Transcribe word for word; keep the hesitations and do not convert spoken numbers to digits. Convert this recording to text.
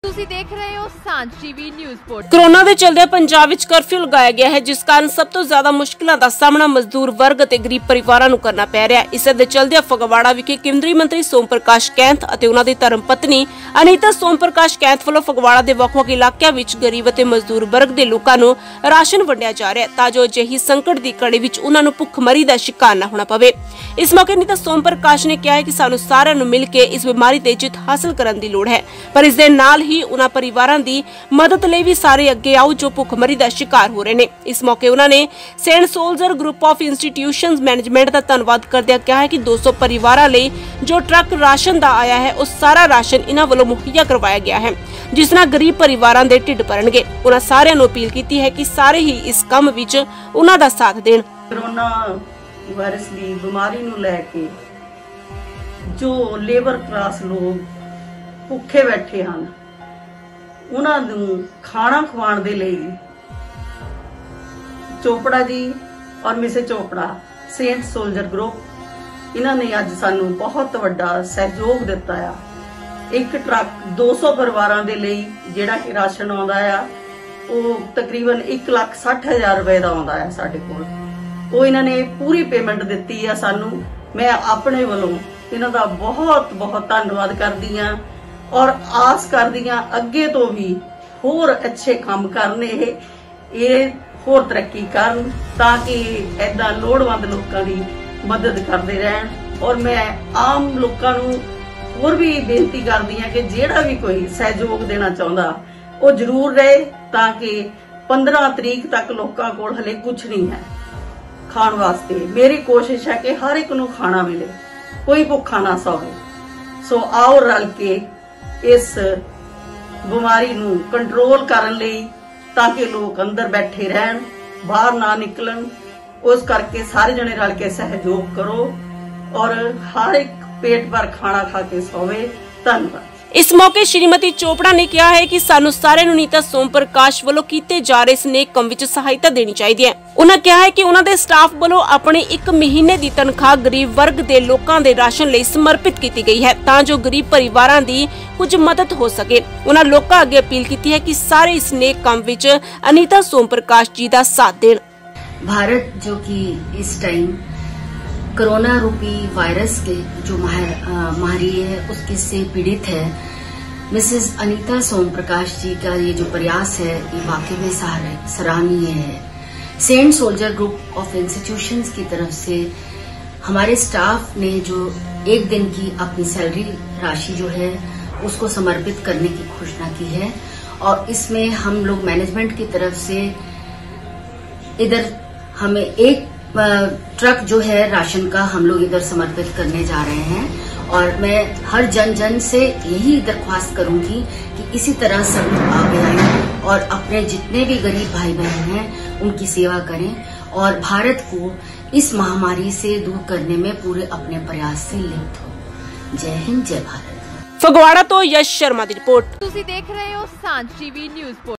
ਤੁਸੀਂ ਦੇਖ ਰਹੇ ਹੋ ਸਾਂਝ ਟੀਵੀ ਨਿਊਜ਼ ਪੋਰਟਲ। ਕੋਰੋਨਾ ਦੇ ਚਲਦੇ ਪੰਜਾਬ ਵਿੱਚ ਕਰਫਿਊ ਲਗਾਇਆ ਗਿਆ ਹੈ, ਜਿਸ ਕਾਰਨ ਸਭ ਤੋਂ ਜ਼ਿਆਦਾ ਮੁਸ਼ਕਿਲਾਂ ਦਾ ਸਾਹਮਣਾ ਮਜ਼ਦੂਰ ਵਰਗ ਅਤੇ ਗਰੀਬ ਪਰਿਵਾਰਾਂ ਨੂੰ ਕਰਨਾ ਪੈ ਰਿਹਾ ਹੈ। ਇਸੇ ਦੇ ਚਲਦੇ ਫਗਵਾੜਾ ਵਿਖੇ ਕੇਂਦਰੀ ਮੰਤਰੀ ਸੋਮ ਪ੍ਰਕਾਸ਼ ਕੈਂਥ ਅਤੇ ਉਹਨਾਂ ਦੀ ਧਰਮ ਪਤਨੀ ਅਨੀਤਾ ਸੋਮ ਪ੍ਰਕਾਸ਼ ਕੈਂਥ ਵੱਲੋਂ ਫਗਵਾੜਾ ਦੇ ਵੱਖ-ਵੱਖ ਇਲਾਕਿਆਂ ਵਿੱਚ ਗਰੀਬ ਅਤੇ ਮਜ਼ਦੂਰ ਵਰਗ ਦੇ ਲੋਕਾਂ ਨੂੰ ਰਾਸ਼ਨ ਵੰਡਿਆ ਜਾ ਰਿਹਾ ਹੈ ਤਾਂ ਜੋ ਅਜਿਹੀ ਸੰਕਟ ਦੀ ਘੜੀ ਵਿੱਚ ਉਹਨਾਂ ਨੂੰ ਭੁੱਖਮਰੀ ਦਾ ਸ਼ਿਕਾਰ ਨਾ ਹੋਣਾ ਪਵੇ। ਇਸ ਮੌਕੇ ਅਨੀਤਾ ਸੋਮ ਪ੍ਰਕਾਸ਼ ਨੇ ਕਿਹਾ ਹੈ ਕਿ ਸਾਨੂੰ ਸਾਰਿਆਂ ਨੂੰ ਮਿਲ ਕੇ ਇਸ ਬਿਮਾਰੀ ਤੇ ਜਿੱਤ ਹਾਸਲ ਕਰਨ ਦੀ ਲੋੜ ਹੈ, ਪਰ ਇਸ ਦੇ ਨਾਲ ਹੀ ਉਹਨਾਂ ਪਰਿਵਾਰਾਂ ਦੀ ਮਦਦ ਲਈ ਵੀ ਸਾਰੇ ਅੱਗੇ ਆਓ ਜੋ ਭੁੱਖਮਰੀ ਦਾ ਸ਼ਿਕਾਰ ਹੋ ਰਹੇ ਨੇ। ਇਸ ਮੌਕੇ ਉਹਨਾਂ ਨੇ saint soldier group of institutions management ਦਾ ਧੰਨਵਾਦ ਕਰਦਿਆਂ ਕਿਹਾ ਹੈ ਕਿ ਦੋ ਸੌ ਪਰਿਵਾਰਾਂ ਲਈ ਜੋ ਟਰੱਕ ਰਾਸ਼ਨ ਦਾ ਆਇਆ ਹੈ ਉਹ ਸਾਰਾ ਰਾਸ਼ਨ ਇਹਨਾਂ ਵੱਲੋਂ ਮੁਹੱਈਆ ਕਰਵਾਇਆ ਗਿਆ ਹੈ, ਜਿਸ ਨਾਲ ਗਰੀਬ ਪਰਿਵਾਰਾਂ ਦੇ ਢਿੱਡ ਭਰਨਗੇ। ਉਹਨਾਂ ਸਾਰਿਆਂ ਨੂੰ ਅਪੀਲ ਕੀਤੀ ਹੈ ਕਿ ਸਾਰੇ ਹੀ ਇਸ ਕੰਮ ਵਿੱਚ ਉਹਨਾਂ ਦਾ ਸਾਥ ਦੇਣ। ਕੋਰੋਨਾ ਵਾਇਰਸ ਦੀ ਬਿਮਾਰੀ ਨੂੰ ਲੈ ਕੇ ਜੋ ਲੇਬਰ ਕਲਾਸ ਲੋਕ ਭੁੱਖੇ ਬੈਠੇ ਹਨ ਉਹਨਾਂ ਨੂੰ ਖਾਣਾ ਖਵਾਉਣ ਦੇ ਲਈ ਚੋਪੜਾ ਜੀ ਔਰ Mrs Chopra saint soldier group ਇਹਨਾਂ ਨੇ ਅੱਜ ਸਾਨੂੰ ਬਹੁਤ ਵੱਡਾ ਸਹਿਯੋਗ ਦਿੱਤਾ ਆ। ਇੱਕ ਟਰੱਕ ਦੋ ਸੌ ਪਰਿਵਾਰਾਂ ਦੇ ਲਈ ਜਿਹੜਾ ਕਿ ਰਾਸ਼ਨ ਆਉਂਦਾ ਆ ਉਹ ਤਕਰੀਬਨ ਇੱਕ ਲੱਖ ਸੱਠ ਹਜ਼ਾਰ ਰੁਪਏ ਦਾ ਆਉਂਦਾ ਆ ਸਾਡੇ ਕੋਲ। ਉਹ ਇਹਨਾਂ ਨੇ ਪੂਰੀ ਪੇਮੈਂਟ ਦਿੱਤੀ ਆ ਸਾਨੂੰ। ਮੈਂ ਆਪਣੇ ਵੱਲੋਂ ਇਹਨਾਂ ਦਾ ਬਹੁਤ ਬਹੁਤ ਧੰਨਵਾਦ ਕਰਦੀ ਆ ਔਰ ਆਸ ਕਰਦੀ ਆ ਅੱਗੇ ਤੋਂ ਵੀ ਹੋਰ ਅੱਛੇ ਕੰਮ ਕਰਨ, ਇਹ ਇਹ ਹੋਰ ਤਰੱਕੀ ਕਰਨ ਤਾਂ ਕਿ ਏਦਾਂ ਲੋੜਵੰਦ ਲੋਕਾਂ ਦੀ ਮਦਦ ਕਰਦੇ ਰਹਿਣ। ਔਰ ਮੈਂ ਆਮ ਲੋਕਾਂ ਨੂੰ ਹੋਰ ਵੀ ਬੇਨਤੀ ਕਰਦੀ ਆ ਕਿ ਜਿਹੜਾ ਵੀ ਕੋਈ ਸਹਿਯੋਗ ਦੇਣਾ ਚਾਹੁੰਦਾ ਉਹ ਜ਼ਰੂਰ ਰਹੇ ਤਾਂ ਕਿ ਪੰਦਰਾਂ ਤਰੀਕ ਤੱਕ ਲੋਕਾਂ ਕੋਲ ਹਲੇ ਕੁਝ ਨਹੀਂ ਹੈ ਖਾਣ ਵਾਸਤੇ। ਮੇਰੀ ਕੋਸ਼ਿਸ਼ ਹੈ ਕਿ ਹਰ ਇੱਕ ਨੂੰ ਖਾਣਾ ਮਿਲੇ, ਕੋਈ ਭੁੱਖਾ ਨਾ ਸੋਵੇ। ਸੋ ਆਓ ਰਲ ਕੇ ਇਸ ਬਿਮਾਰੀ ਨੂੰ ਕੰਟਰੋਲ ਕਰਨ ਲਈ ਤਾਂ ਕਿ ਲੋਕ ਅੰਦਰ ਬੈਠੇ ਰਹਿਣ, ਬਾਹਰ ਨਾ ਨਿਕਲਣ। ਉਸ ਕਰਕੇ ਸਾਰੇ ਜਣੇ ਰਲ ਕੇ ਸਹਿਯੋਗ ਕਰੋ ਔਰ ਹਰ ਇੱਕ ਪੇਟ ਭਰ ਖਾਣਾ ਖਾ ਕੇ ਸੋਵੇ। ਧੰਨਵਾਦ। ਇਸ ਮੌਕੇ ਸ਼੍ਰੀਮਤੀ ਚੋਪੜਾ ਨੇ ਕਿਹਾ ਹੈ ਕਿ ਸਾਨੂੰ ਸਾਰਿਆਂ ਨੂੰ ਅਨੀਤਾ ਸੋਮ ਪ੍ਰਕਾਸ਼ ਵੱਲੋਂ ਕੀਤੇ ਜਾ ਰਹੇ ਇਸ ਨੇਕ ਕੰਮ ਵਿੱਚ ਸਹਾਇਤਾ ਦੇਣੀ ਚਾਹੀਦੀ ਹੈ। ਉਹਨਾਂ ਕਿਹਾ ਹੈ ਕਿ ਉਹਨਾਂ ਦੇ ਸਟਾਫ ਵੱਲੋਂ ਆਪਣੇ ਇੱਕ ਮਹੀਨੇ ਦੀ ਤਨਖਾਹ ਗਰੀਬ ਵਰਗ ਦੇ ਲੋਕਾਂ ਦੇ ਰਾਸ਼ਨ ਲਈ ਸਮਰਪਿਤ ਕੀਤੀ ਗਈ ਹੈ ਤਾਂ ਜੋ ਗਰੀਬ ਪਰਿਵਾਰਾਂ ਦੀ ਕੁਝ ਮਦਦ ਹੋ ਸਕੇ। ਉਹਨਾਂ ਲੋਕਾਂ ਅੱਗੇ ਅਪੀਲ ਕੀਤੀ ਹੈ ਕਿ ਸਾਰੇ ਇਸ ਨੇਕ ਕੰਮ ਵਿੱਚ ਅਨੀਤਾ ਸੋਮ ਪ੍ਰਕਾਸ਼ ਜੀ ਦਾ ਸਾਥ ਦੇਣ। भारत जो कि इस टाइम कोरोना रूपी वायरस के जो महामारी है उसके से पीड़ित है, मिसेस अनीता सोम प्रकाश जी का ये जो प्रयास है ये वाकई में सराहनीय है। Saint soldier group of institutions की तरफ से हमारे स्टाफ ने जो एक दिन की अपनी सैलरी राशि जो है उसको समर्पित करने की घोषणा की है और इसमें हम लोग मैनेजमेंट की तरफ से इधर हमें एक ट्रक जो है राशन का हम लोग इधर समर्पित करने जा रहे हैं। और मैं हर जन जन से यही दरख्वास्त करूंगी कि इसी तरह सब लोग आगे आए और अपने जितने भी गरीब भाई बहन हैं उनकी सेवा करें और भारत को इस महामारी से दूर करने में पूरे अपने प्रयास से लिप्त हो। जय हिंद, जय भारत। फगवाड़ा तो यश शर्मा की रिपोर्ट। ਤੁਸੀਂ ਦੇਖ ਰਹੇ ਹੋ ਸਾਂਝ ਟੀਵੀ ਨਿਊਜ਼।